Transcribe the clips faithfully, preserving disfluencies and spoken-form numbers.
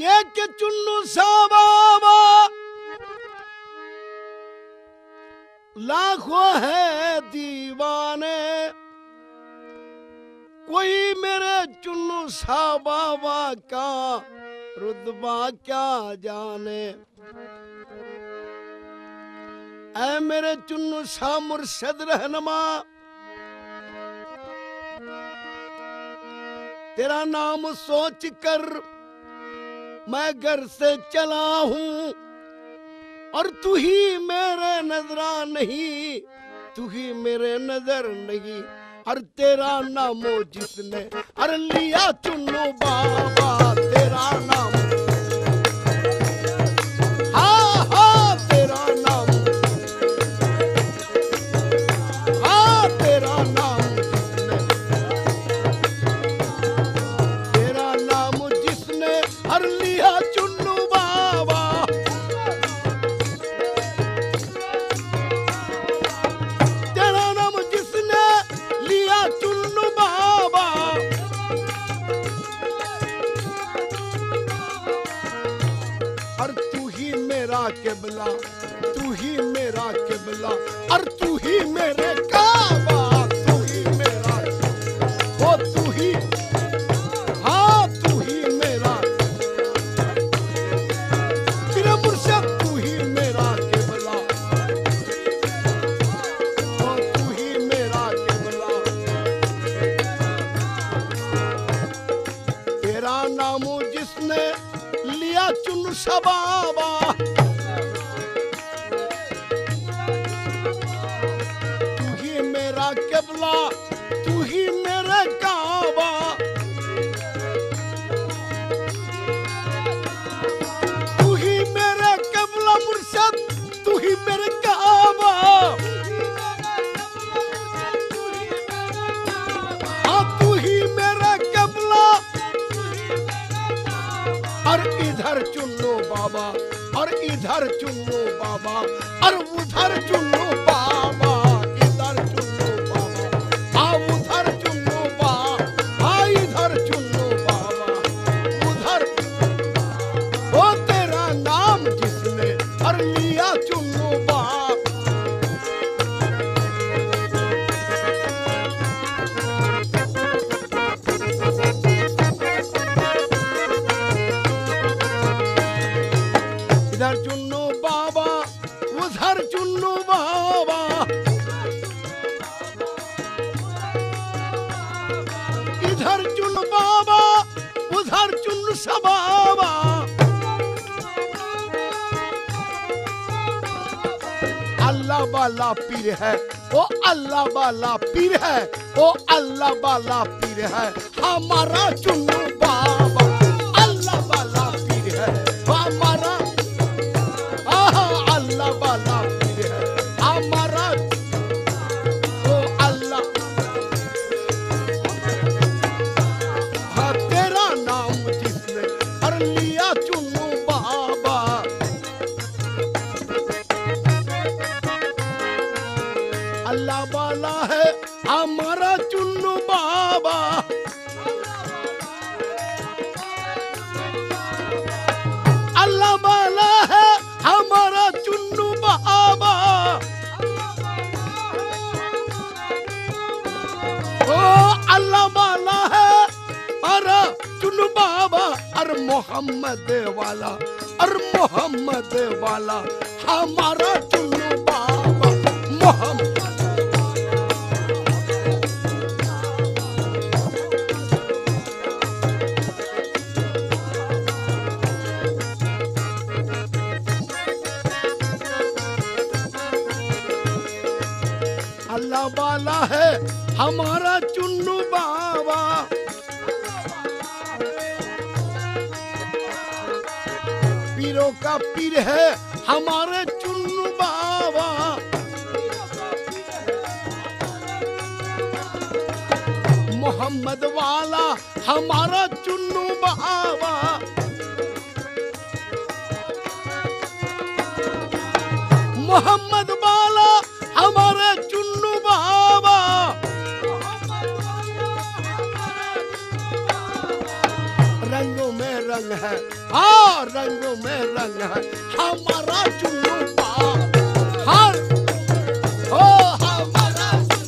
ये के चुन्नू सा बाबा लाखों है दीवाने, कोई मेरे चुन्नू सा बाबा का रुतबा क्या जाने। ऐ मेरे चुन्नू सा मुर्शद रहनुमा, तेरा नाम सोच कर मैं घर से चला हूं, और तू ही मेरे नजरा नहीं, तू ही मेरे नजर नहीं। और तेरा नामो जिसने अर लिया चुन्नू बाबा, तेरा नाम हाँ हाँ तेरा नाम हाँ तेरा नाम जिसने तेरा नाम जिसने हर लिया चुन्नू बाबा, तेरा नाम जिसने लिया चुन्नू बाबा, और तू ही मेरा किबला, तू ही मेरा किबला, और तू ही मेरे काबा, तू ही मेरा वो तू ही हाँ तू ही मेरा तेरा मुर्शद, तू ही मेरा किबला, वो तू ही मेरा किबला। तेरा नाम जिसने लिया चुन सबाबा, तू ही मेरा किबला, तू ही मेरा काबा, तू ही मेरा किबला मुर्शद, तू ही मेरे काबा, हाँ तू ही मेरा किबला। और इधर चुन्नू बाबा, और इधर चुन्नू बाबा, और उधर चुन्नू बाबा, इधर चुन्नू बाबा, हाँ उधर चुन्नू बाबा, हाँ इधर चुन्नू बाबा, उधर वो तेरा नाम जिसने और लिया चुन्नू बाबा। इधर चुन्नू बाबा, उधर चुन्नू बाबा, इधर चुन्नू बाबा, उधर चुन्नू सबाबा। अल्लाह वाला पीर है, वो अल्लाह वाला पीर है, वो अल्लाह वाला पीर है हमारा चुन्नू बाबा, अल्लाह वाला पीर है हमारा, अल्लाह वाला पीर है हमारा, ओ अल्लाह हाँ तेरा नाम जिसने और लिया चुन्नू बाबा। अल्लाह वाला है हमारा चुन्नू बाबा, अल्लाह वाला है हमारा चुन्नू बाबा, ओ अल्लाह वाला है हमारा चुन्नू बाबा। और मोहम्मद वाला, और मोहम्मद वाला हमारा चुन्नू बाबा, मोहम्मद अल्लाह वाला है हमारा चुन्नू बाबा। पीरों का पीर है हमारे चुन्नू बाबा, मोहम्मद वाला हमारा चुन्नू बाबा, मोहम्मद वाला हमारे चुन्नू बाबा। रंगों में रंग है, हाँ रंगों में रंग है हमारा चुन्नू बाबा। हर ओ हमारा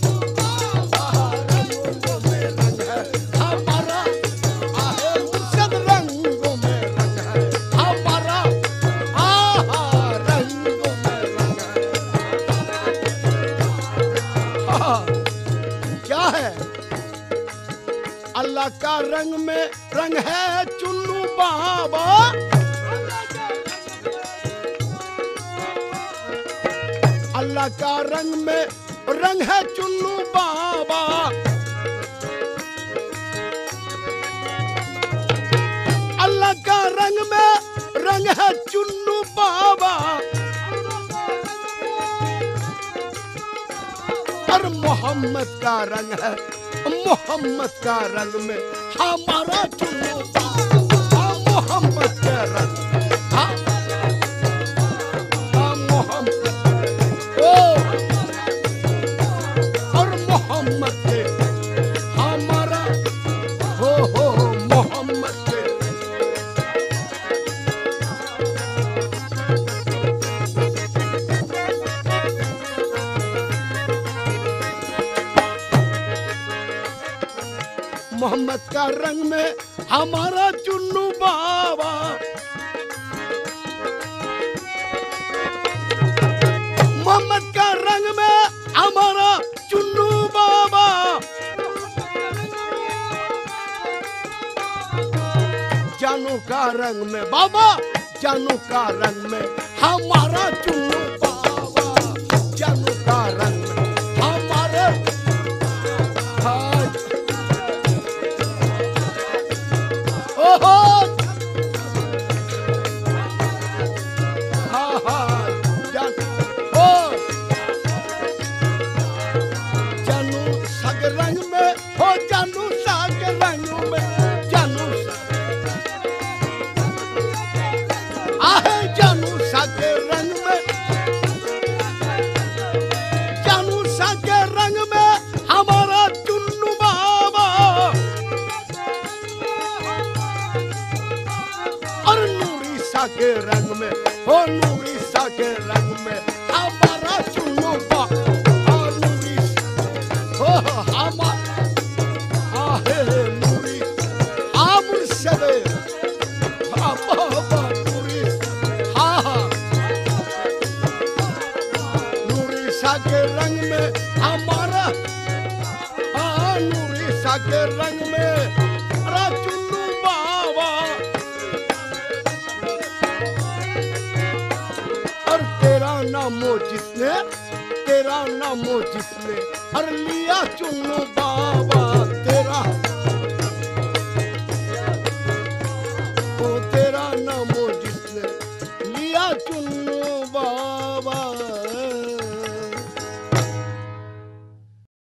रंगों में रंग है हमारा, आहे मुर्शद रंगों में रंग है हमारा, आहा रंगों में रंग है। हाँ क्या है? अल्लाह का रंग में रंग है चुन्नू बाबा। अल्लाह का रंग में रंग है चुन्नू बाबा। अल्लाह का रंग में रंग है चुन्नू बाबा। और मोहम्मद का रंग है, मोहम्मद का रंग में हमारा चुन्नू बाबा। मोहम्मद का रंग, हाँ हाँ मोहम्मद, ओ और मोहम्मद के हमारा, हो हो मोहम्मद के। मोहम्मद का रंग में हमारा चुन्नू बाबा। मोहम्मद का रंग में हमारा चुन्नू बाबा। जानू का रंग में बाबा, जानू का रंग में हमारा चुन्नू बाबा। जानू का रंग में हमारे, ओहो हाँ हाँ जान, ओ जानू साग रंग में, हो जानू साग रंग में, जानू आहे जानू साग रंग में, जानू साग रंग में हमारा चुन्नू बाबा। और नूरी सा के रंग में, हो नूरी सा के रंग में हमारा चुन्नू बाबा। और नूरी हो हमारा, आहे नूरी आमुर सदे, हाँ बाबा नूरी, हाँ हाँ नूरी सा के रंग में हमारा, हाँ नूरी सा के रंग में हमारा चुन्नू बाबा। और तेरा नामो जिसने, तेरा नामो जिसने और लिया चुन्नू बाबा। तेरा ओ तेरा नामो जिसने लिया चुन्नू बाबा।